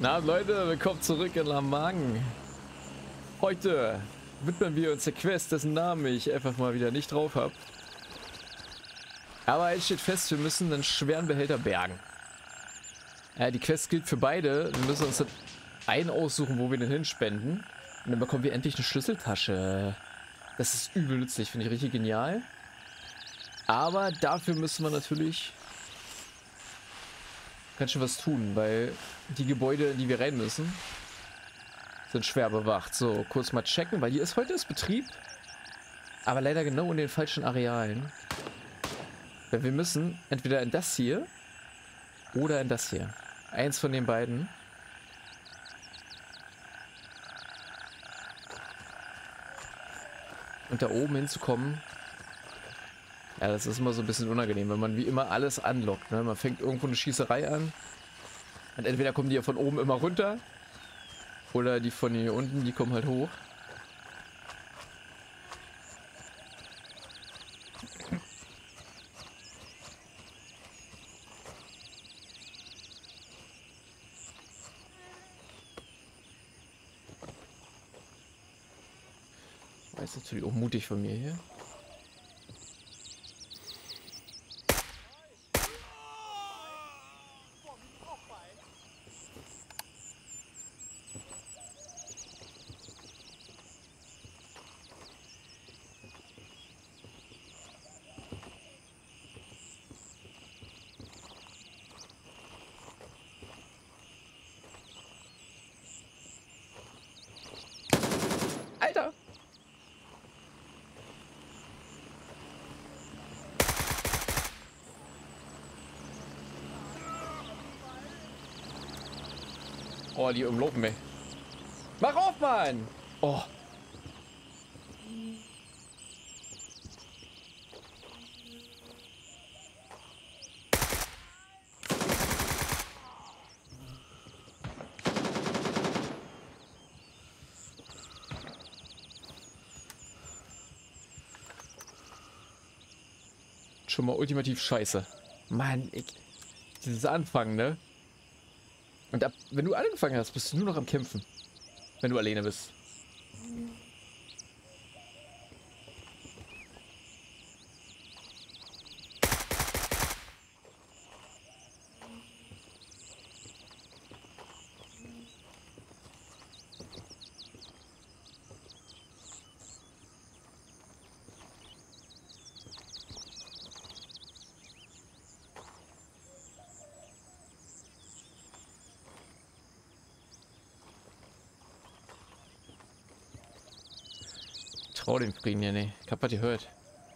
Na Leute, willkommen zurück in La Mang. Heute widmen wir uns der Quest, dessen Namen ich einfach mal wieder nicht drauf habe. Aber eins steht fest, wir müssen einen schweren Behälter bergen. Die Quest gilt für beide. Wir müssen uns einen aussuchen, wo wir den hinspenden. Und dann bekommen wir endlich eine Schlüsseltasche. Das ist übel nützlich, finde ich richtig genial. Aber dafür müssen wir natürlich ganz schön was tun, weil die Gebäude, in die wir rein müssen, sind schwer bewacht. So, kurz mal checken, weil hier ist heute Betrieb. Aber leider genau in den falschen Arealen. Weil wir müssen entweder in das hier oder in das hier. Eins von den beiden. Und da oben hinzukommen, ja, das ist immer so ein bisschen unangenehm, wenn man wie immer alles anlockt. Ne? Man fängt irgendwo eine Schießerei an. Und entweder kommen die ja von oben immer runter. Oder die von hier unten, die kommen halt hoch. Das ist natürlich auch mutig von mir hier. Alter! Oh, die umlopen mich. Mach auf, Mann! Oh. Schon mal ultimativ scheiße. Mann, dieses Anfangen, ne? Und wenn du angefangen hast, bist du nur noch am Kämpfen. Wenn du alleine bist. Trau dem Frieden ja nicht. Ich hab was gehört.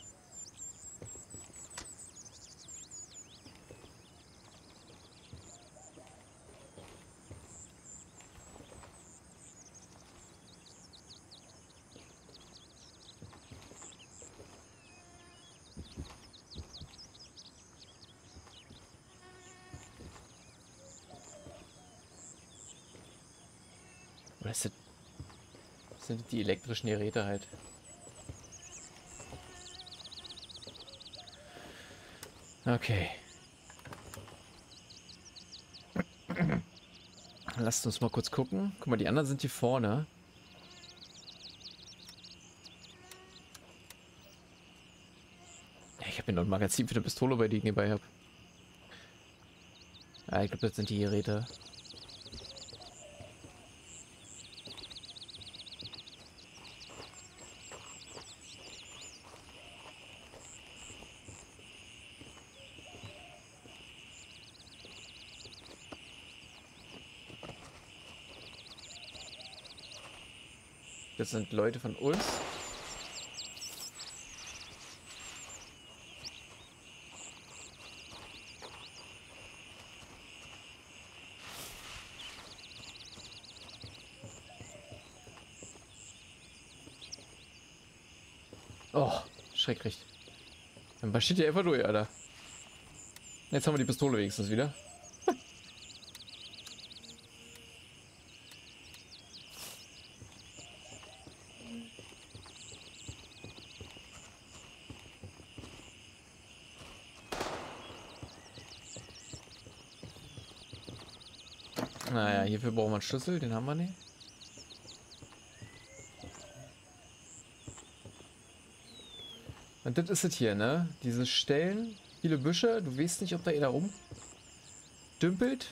Oder sind die elektrischen Geräte halt. Okay. Lasst uns mal kurz gucken. Guck mal, die anderen sind hier vorne. Ja, ich habe mir noch ein Magazin für eine Pistole bei denen dabei habe. Ja, ich glaube, das sind die Geräte. Das sind Leute von uns. Oh, schrecklich. Dann marschiert ihr einfach durch, Alter. Jetzt haben wir die Pistole wenigstens wieder. Naja, hierfür brauchen wir einen Schlüssel, den haben wir nicht. Und das ist es hier, ne? Diese Stellen, viele Büsche, du weißt nicht, ob da einer rumdümpelt.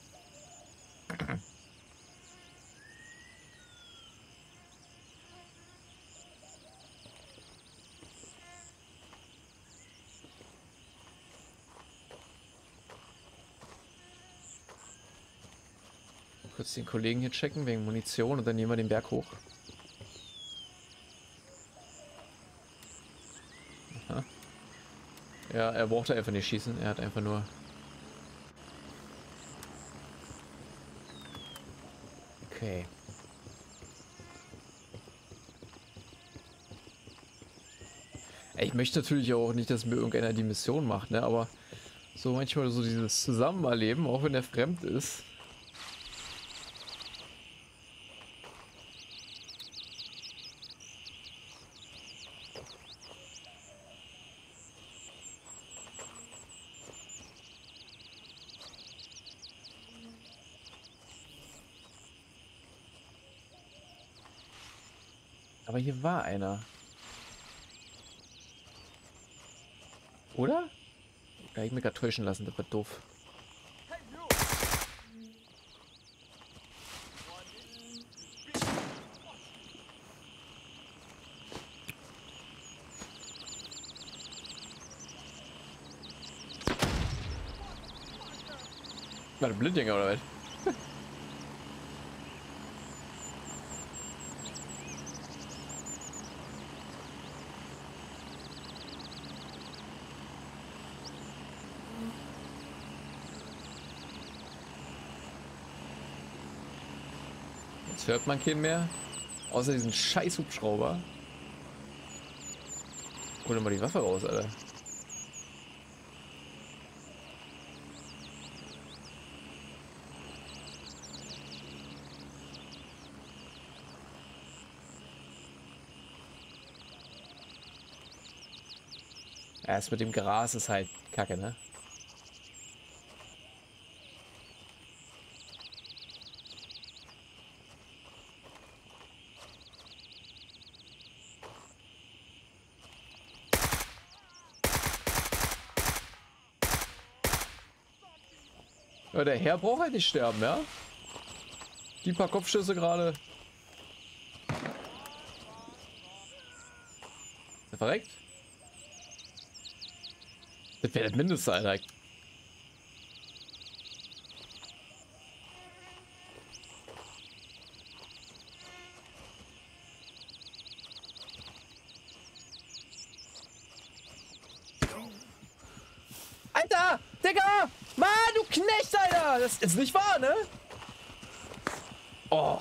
Kurz den Kollegen hier checken wegen Munition und dann nehmen wir den Berg hoch. Aha. Ja, er brauchte einfach nicht schießen, er hat einfach nur... Okay. Ich möchte natürlich auch nicht, dass mir irgendeiner die Mission macht, ne? Aber so manchmal so dieses Zusammenerleben, auch wenn er fremd ist. Aber hier war einer. Oder? Da hab ich mich gerade täuschen lassen, das war doof. War der Blindgänger oder was? Jetzt hört man keinen mehr. Außer diesen scheiß Hubschrauber. Hol doch mal die Waffe raus, Alter. Erst mit dem Gras ist halt kacke, ne? Ja, der Herr braucht halt nicht sterben, ja? Die paar Kopfschüsse gerade. Ist er verreckt? Das wäre das Mindeste, Alter. Alter! Digga! Mann, du Knecht, Alter! Das ist nicht wahr, ne? Oh.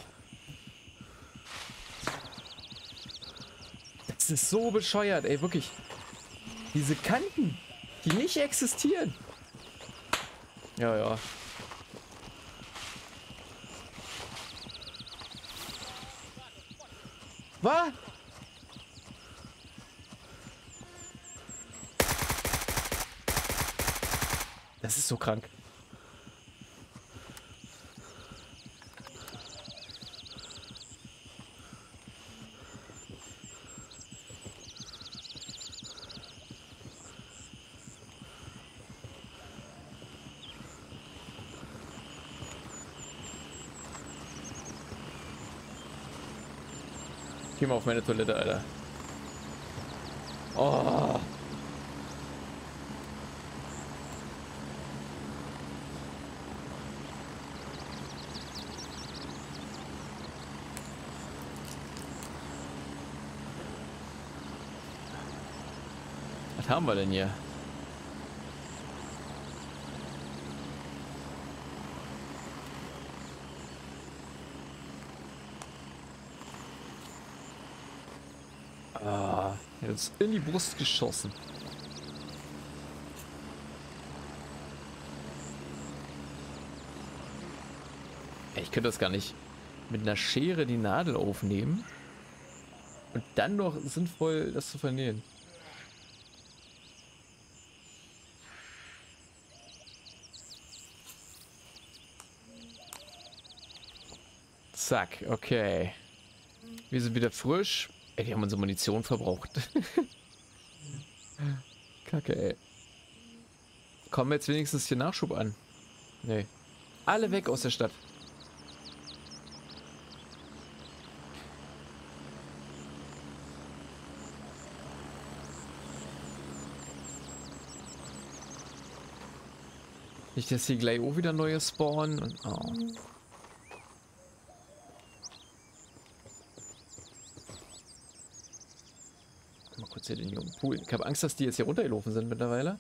Das ist so bescheuert, ey, wirklich. Diese Kanten, die nicht existieren. Ja, ja. Was? Das ist so krank. Geh mal auf meine Toilette, Alter. Oh. Was haben wir denn hier? Ah, jetzt in die Brust geschossen. Ich könnte das gar nicht mit einer Schere die Nadel aufnehmen und dann noch sinnvoll das zu vernähen. Zack, okay. Wir sind wieder frisch. Ey, die haben unsere Munition verbraucht. Kacke, ey. Kommen wir jetzt wenigstens hier Nachschub an? Nee. Alle weg aus der Stadt. Nicht, dass hier gleich auch wieder neue spawnen. Und, oh. Mal kurz hier den jungen Pool. Ich habe Angst, dass die jetzt hier runtergelaufen sind mittlerweile.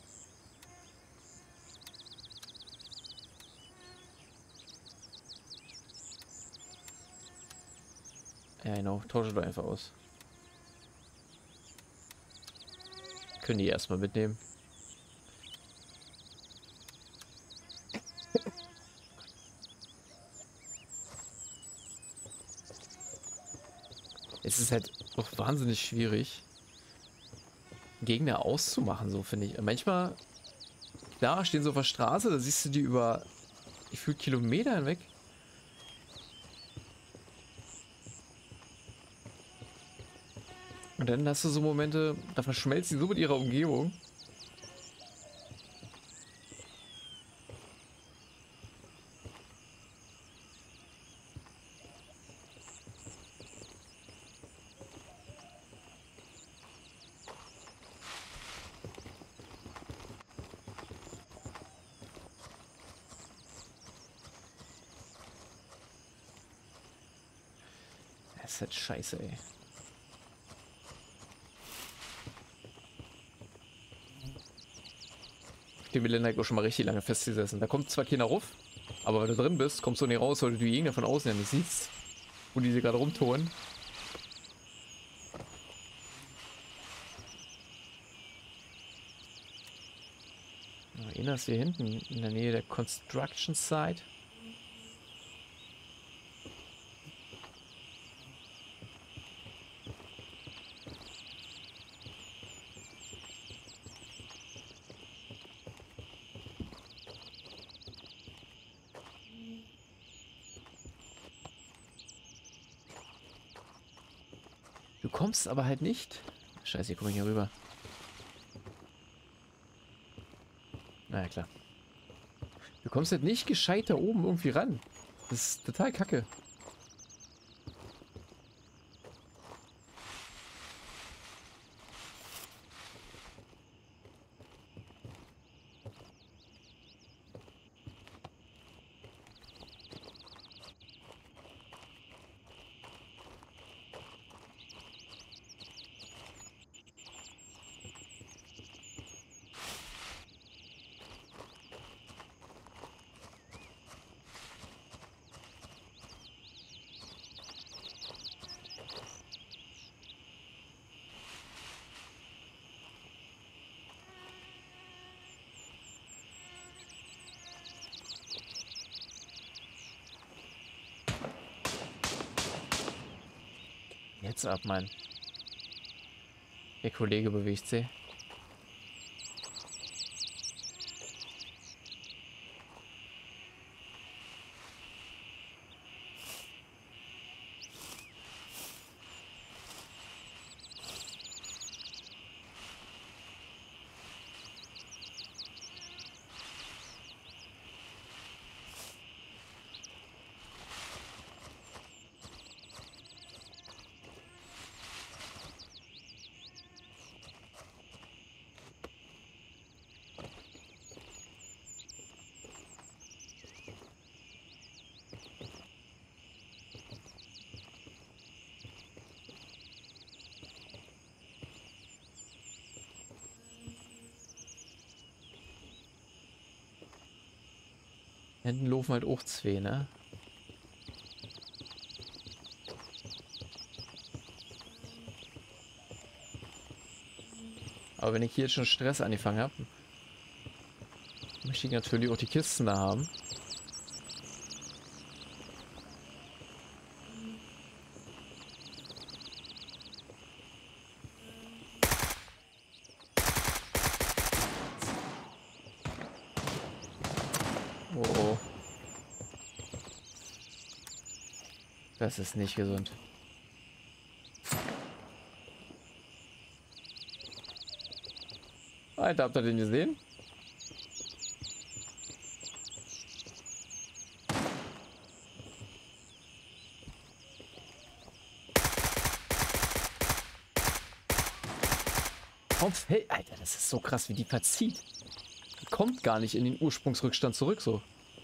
Ja, genau. Tausche doch einfach aus. Können die erstmal mitnehmen. Es ist halt auch wahnsinnig schwierig, Gegner auszumachen, so finde ich. Manchmal, da stehen sie auf der Straße, da siehst du die über, ich fühle Kilometer hinweg. Und dann hast du so Momente, da verschmelzen sie so mit ihrer Umgebung. Das ist halt scheiße, ey. Den Geländer hat auch schon mal richtig lange festgesessen. Da kommt zwar keiner rauf, aber wenn du drin bist, kommst du nicht raus, weil du die Gegner von außen ja nicht siehst, wo die gerade rumtouren. Einer ist hier hinten in der Nähe der Construction Site. Du kommst aber halt nicht. Scheiße, hier komme ich hier rüber. Naja, klar. Du kommst halt nicht gescheit da oben irgendwie ran. Das ist total kacke. Jetzt ab, Mann. Der Kollege bewegt sich. Hinten laufen halt auch zwei, ne? Aber wenn ich hier jetzt schon Stress angefangen habe, möchte ich natürlich auch die Kisten da haben. Das ist nicht gesund. Alter, habt ihr den gesehen? Hey, Alter, das ist so krass, wie die verzieht. Die kommt gar nicht in den Ursprungsrückstand zurück, so.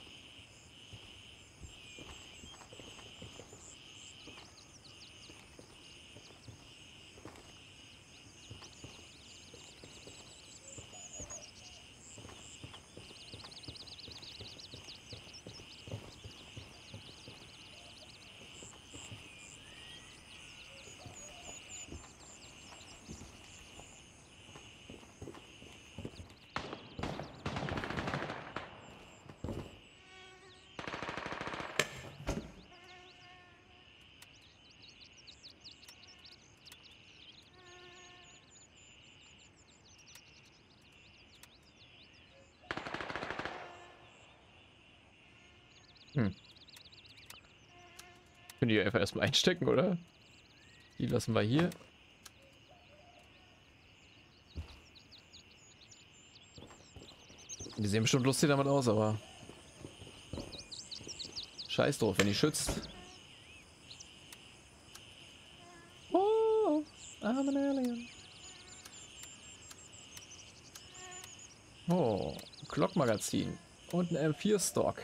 Hm. Können die einfach erstmal einstecken, oder? Die lassen wir hier. Die sehen bestimmt lustig damit aus, aber... Scheiß drauf, wenn die schützt. Oh, I'm an alien. Oh, Glock-Magazin. Und ein M4-Stock.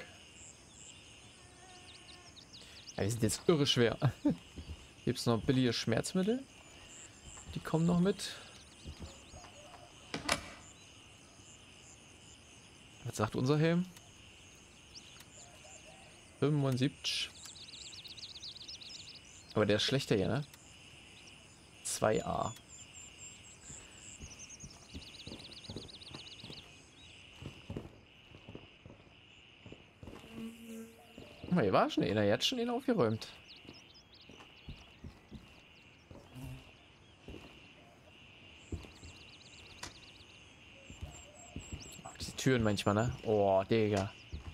Ja, die sind jetzt irre schwer. Gibt es noch billige Schmerzmittel? Die kommen noch mit. Was sagt unser Helm? 75. Aber der ist schlechter hier, ne? 2A. Oh, hier war schon einer. Er hat schon ihn aufgeräumt. Oh, diese Türen manchmal, ne? Oh, Digga.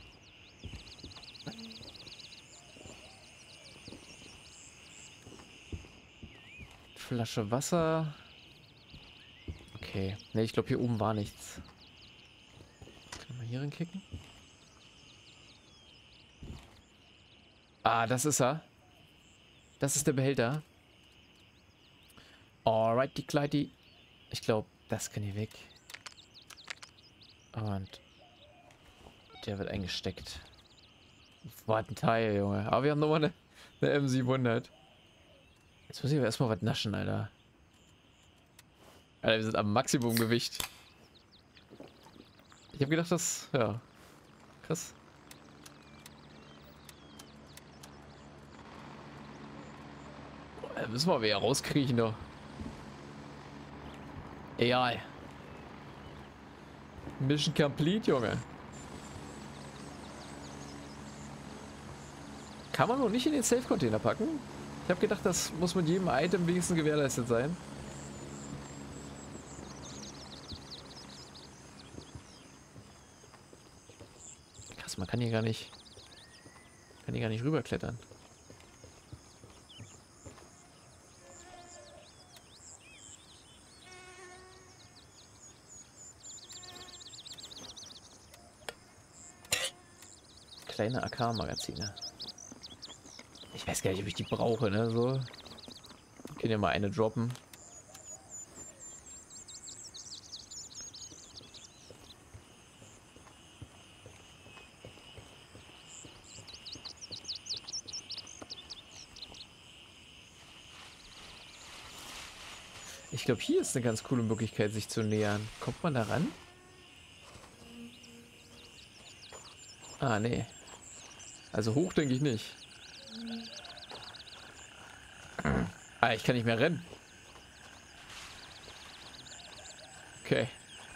Flasche Wasser. Okay. Ne, ich glaube hier oben war nichts. Können wir hier reinkicken? Ah, das ist er. Das ist der Behälter. Alrighty, Kleidi. Ich glaube, das kann hier weg. Und der wird eingesteckt. Was ein Teil, Junge. Aber wir haben nochmal eine M700. Jetzt muss ich aber erstmal was naschen, Alter. Alter, wir sind am Maximumgewicht. Ich habe gedacht, das... Ja. Krass. Da müssen wir wieder rauskriechen, doch. Egal. Mission complete, Junge. Kann man noch nicht in den Safe-Container packen? Ich habe gedacht, das muss mit jedem Item wenigstens gewährleistet sein. Krass, man kann hier gar nicht... Kann hier gar nicht rüberklettern. Kleine AK-Magazine. Ich weiß gar nicht, ob ich die brauche, ne? So. Ich kann ja mal eine droppen. Ich glaube, hier ist eine ganz coole Möglichkeit, sich zu nähern. Kommt man da ran? Ah, nee. Also hoch denke ich nicht. Ah, ich kann nicht mehr rennen. Okay.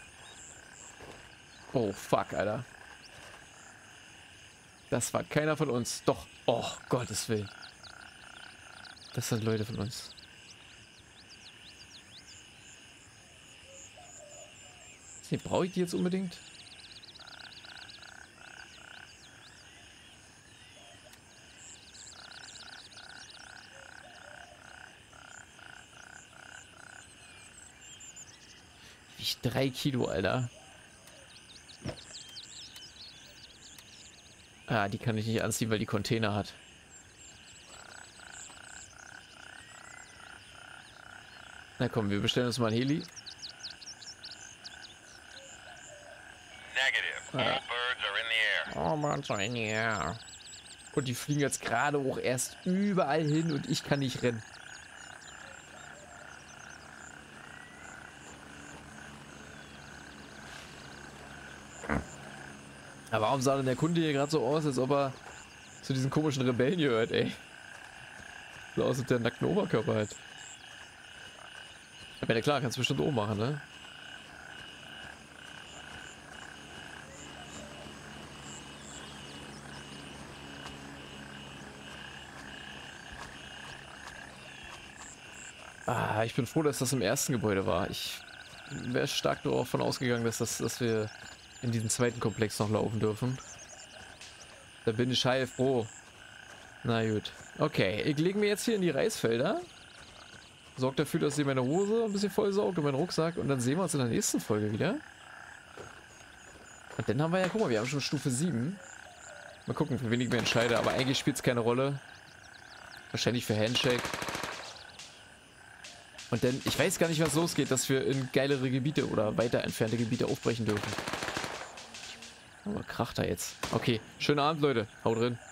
Oh, fuck, Alter. Das war keiner von uns. Doch. Oh, Gottes Willen. Das sind Leute von uns. Nee, brauche ich die jetzt unbedingt? wiegt 3 Kilo, Alter. Ah, die kann ich nicht anziehen, weil die Container hat. Na komm, wir bestellen uns mal ein Heli. Oh man, so in the air. Und die fliegen jetzt gerade auch erst überall hin und ich kann nicht rennen. Aber warum sah denn der Kunde hier gerade so aus, als ob er zu diesen komischen Rebellen gehört, ey? So aus, als der nackten Oberkörper hat. Aber ja klar, kannst du bestimmt auch machen, ne? Ah, ich bin froh, dass das im ersten Gebäude war. Ich wäre stark davon ausgegangen, dass wir in diesen zweiten Komplex noch laufen dürfen. Da bin ich heilfroh. Na gut. Okay, ich lege mir jetzt hier in die Reisfelder. Sorgt dafür, dass ihr meine Hose ein bisschen vollsaugt und meinen Rucksack. Und dann sehen wir uns in der nächsten Folge wieder. Und dann haben wir ja, guck mal, wir haben schon Stufe 7. Mal gucken, für wen ich mir entscheide. Aber eigentlich spielt es keine Rolle. Wahrscheinlich für Handshake. Und dann, ich weiß gar nicht, was losgeht, dass wir in geilere Gebiete oder weiter entfernte Gebiete aufbrechen dürfen. Aber kracht da jetzt. Okay, schönen Abend, Leute. Haut drin.